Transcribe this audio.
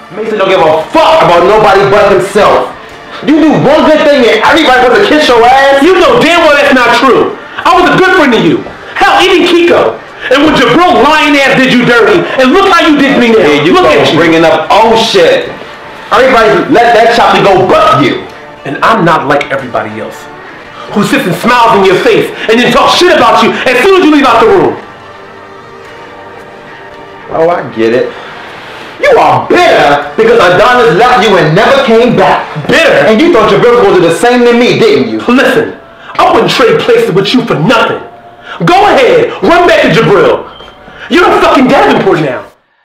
Mason don't give a fuck about nobody but himself. You do one good thing and everybody wants to kiss your ass. You know damn well that's not true. I was a good friend to you. Hell, even Kiko. And when Jabril lying ass did you dirty, and look how you did me now. Yeah, you look at you. bringing up old shit. Everybody let that choppy go but you. And I'm not like everybody else, who sits and smiles in your face and then talks shit about you as soon as you leave out the room. Oh, I get it. You are bitter because Adonis left you and never came back. Bitter? And you thought Jabril was the same to me, didn't you? Listen, I wouldn't trade places with you for nothing. Go ahead, run back to Jabril. You're in fucking Davenport now.